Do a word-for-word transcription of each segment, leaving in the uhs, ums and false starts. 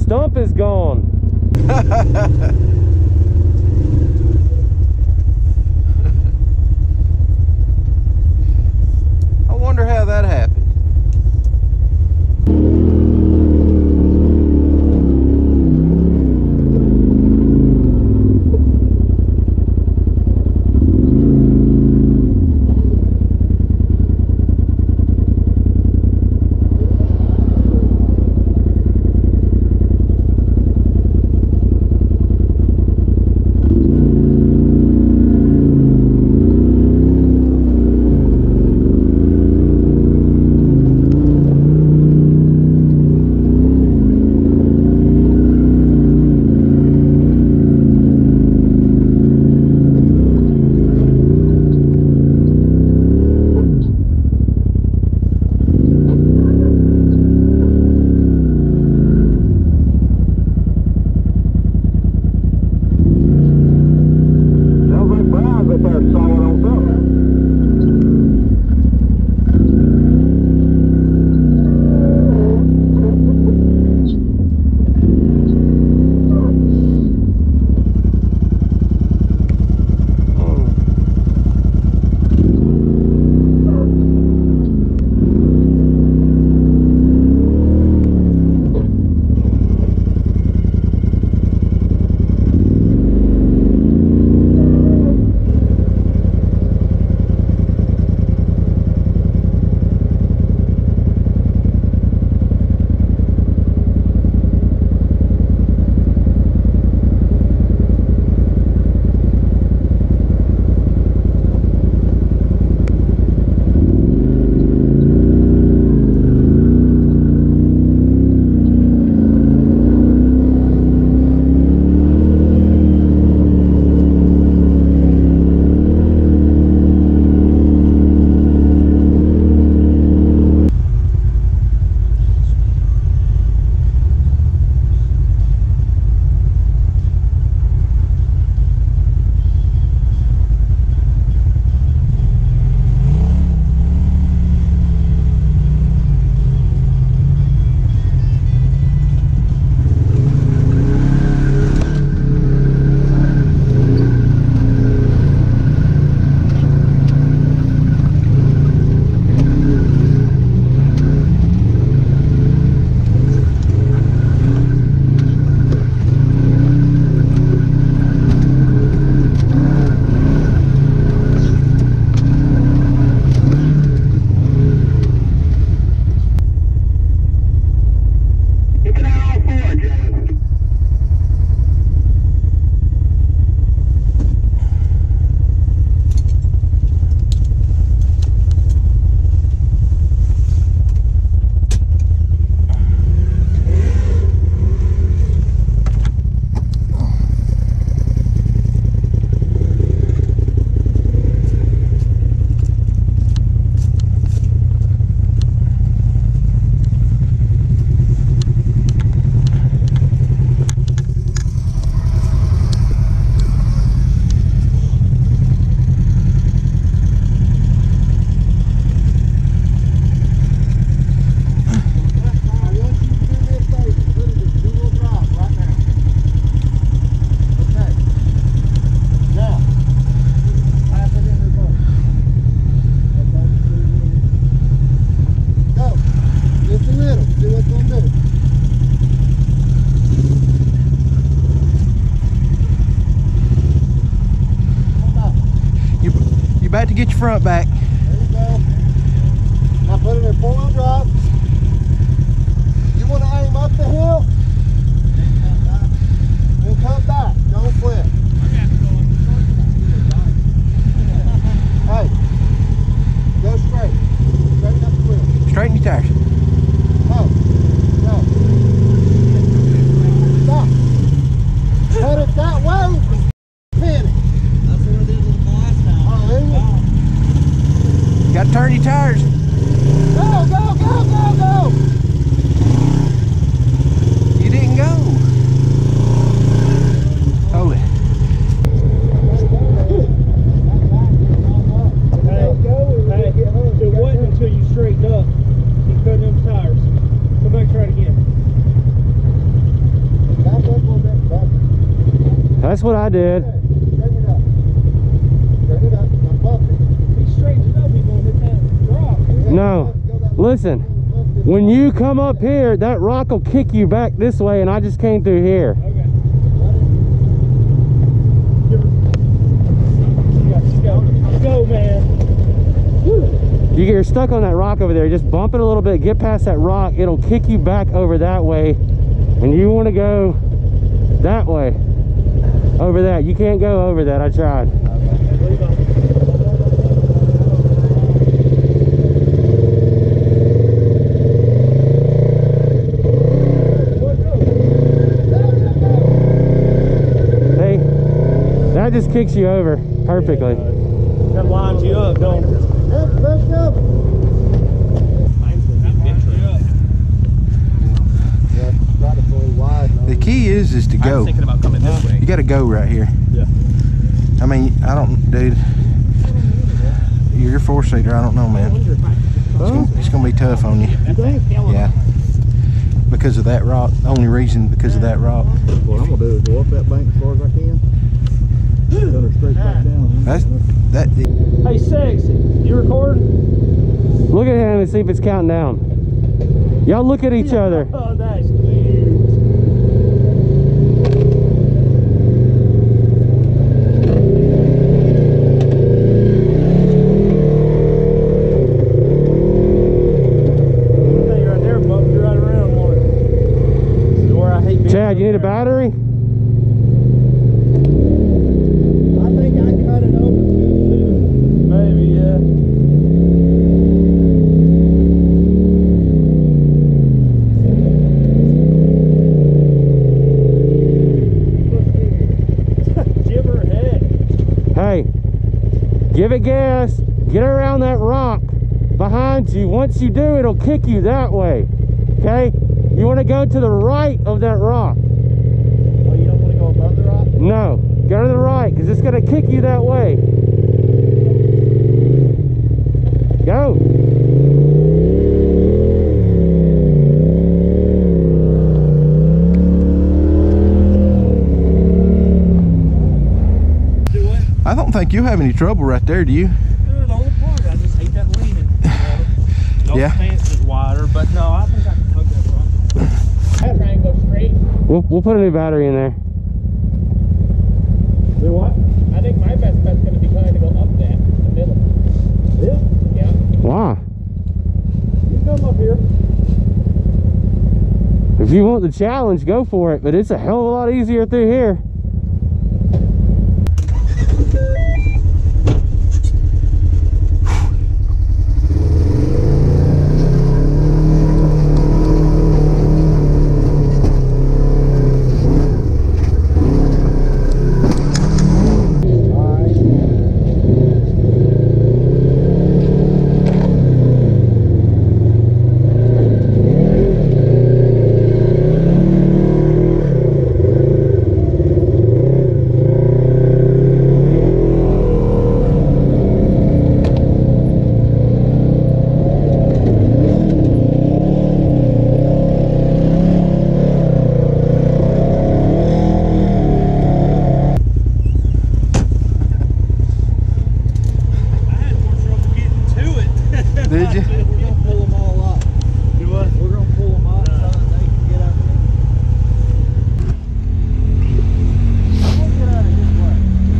stump is gone. I wonder how that happened. Back to get your front back. There you go. Now put it in four-wheel drive. You want to aim up the hill? Then come back. Don't flip. Hey, go straight. Straighten up the wheel. Straighten your tires. No. No. Stop. Put it that way. Pin it. That's what I did with the last time. Oh, there you go. Got to turn your tires. Go, go, go, go, go. That's what I did. Turn it up. Turn it up. Now bump it. He straightens it up, he's gonna hit that rock. No, listen, when you come up here, that rock will kick you back this way, and I just came through here. Okay. You go, go, man. You get stuck on that rock over there, just bump it a little bit, get past that rock, it'll kick you back over that way, and you want to go that way, over that. You can't go over that, I tried. Hey, that just kicks you over perfectly. That lines you up, don't it? Let's go. The key is is to I was go. thinking about coming this way. You got to go right here. Yeah. I mean, I don't, dude. You're a four seater. I don't know, man. It's gonna, it's gonna be tough on you. Yeah. Because of that rock. The only reason because of that rock. What I'm gonna do is go up that bank as far as I can. Then her straight back down. That's that. Hey, Sexy, you recording? Look at him and see if it's counting down. Y'all look at each other. Oh, that's cute. Hey, right there, bump you right around one. This is where I hate being. Chad, you need a battery? I think I cut it over too soon. Maybe, yeah. Give her a head. Hey, give it gas, get around that rock behind you. Once you do, it'll kick you that way. Okay? You want to go to the right of that rock. Oh, you don't want to go above the rock? No, go to the right, because it's going to kick you that way. Go. Do what? I don't think you have any trouble right there, do you? The only part, I just hate that leaning. No Yeah. stance is wider, but no, I think I can tug that rock. I try and go straight. We'll, we'll put a new battery in there. Do what? I think my best bet's going to be trying to go up that, the middle. Yeah? Yeah. Why? You come up here. If you want the challenge, go for it, but it's a hell of a lot easier through here. Did you? We're gonna pull them all up. Do what? We're gonna pull them up so that they can get up there. We'll get out of his way.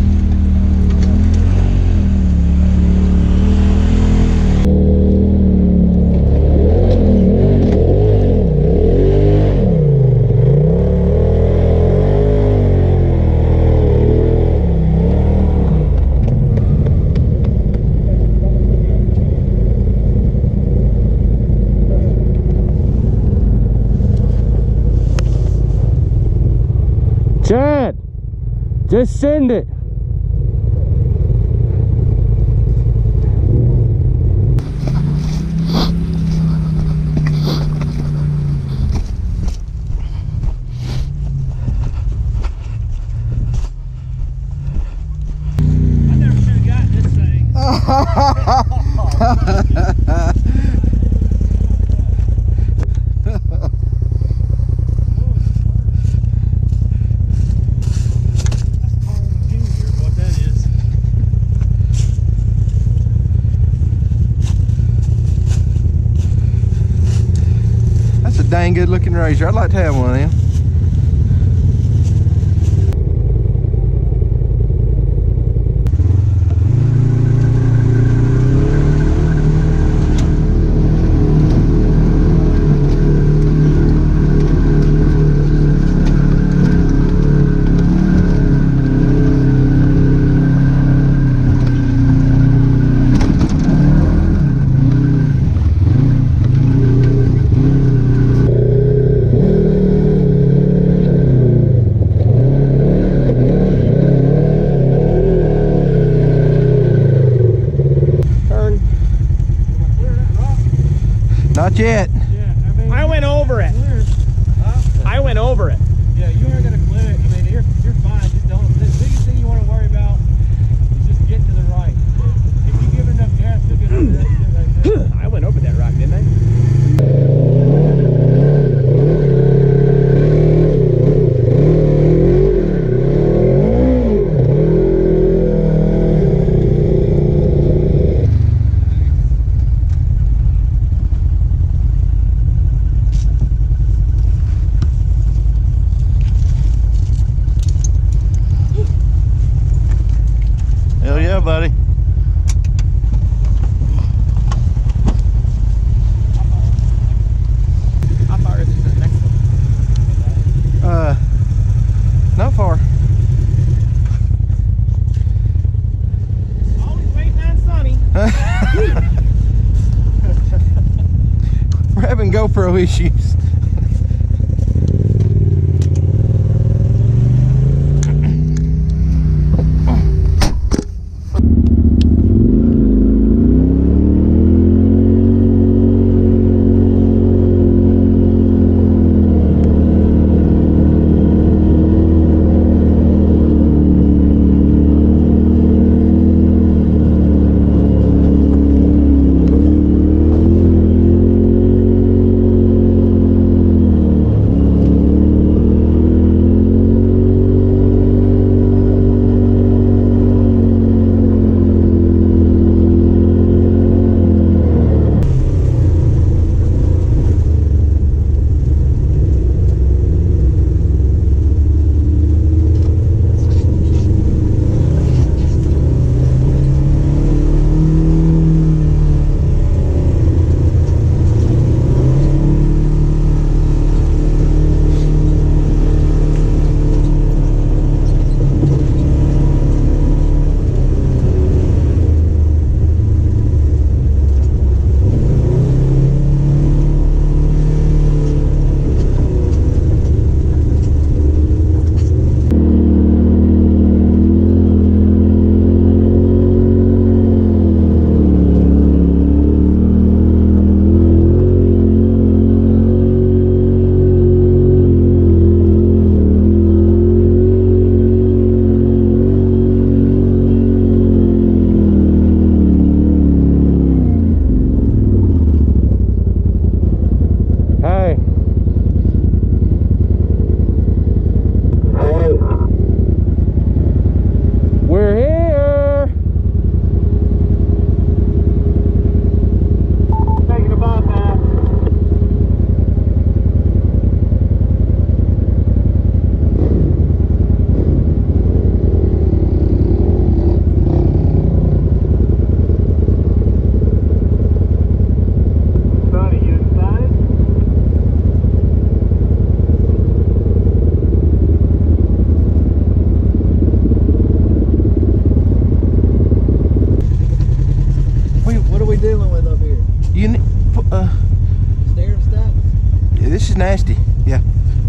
Chad, just send it. I never should have gotten this thing. dang good looking razor. I'd like to have one of them. Not yet. Yeah, I mean, I went over it. Huh? I went over it. Yeah, you aren't gonna clear it. I mean, you're you're fine. Just don't. The biggest thing you want to worry about is just getting to the right. If you give it enough gas, you'll get over that shit right there. I went over that rock, didn't I? Hell yeah, buddy. How far is it to the next one? Uh, not far. Always waiting on Sonny. We're having GoPro issues. This is nasty. Yeah.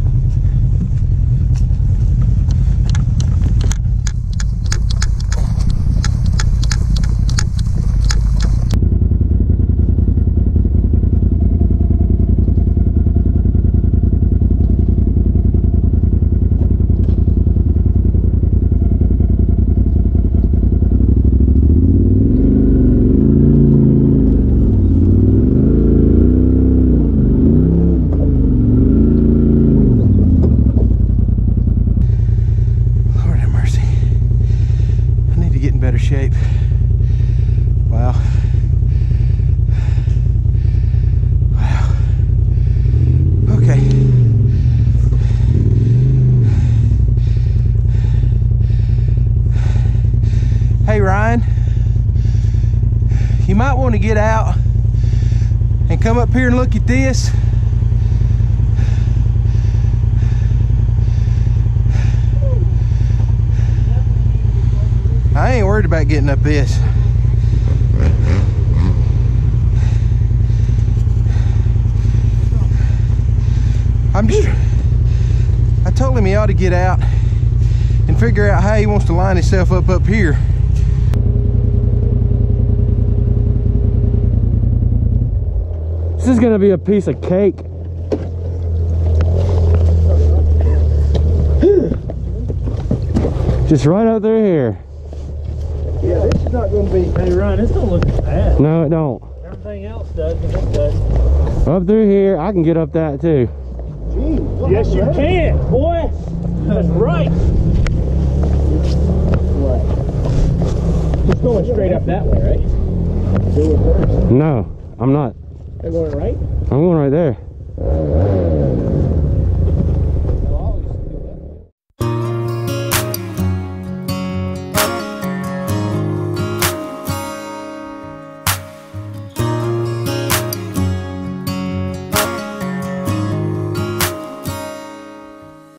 Shape. Wow. Wow. Okay. Hey Ryan, you might want to get out and come up here and look at this. I ain't worried about getting up this. I'm just, I told him he ought to get out and figure out how he wants to line himself up up here. This is gonna be a piece of cake. Just right up through here. Yeah, this is not going to be. Hey, Ryan, this don't look as bad. No, it don't. Everything else does, but this does. Up through here, I can get up that too. Gee, Yes, you can, boy. That's right. What? Just going straight up that way, right? do it first. No, I'm not. They're going right? I'm going right there.